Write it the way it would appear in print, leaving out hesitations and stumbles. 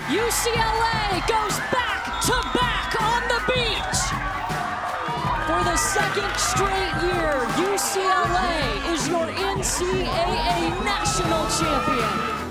UCLA goes back to back on the beach. For the second straight year, UCLA is your NCAA national champion.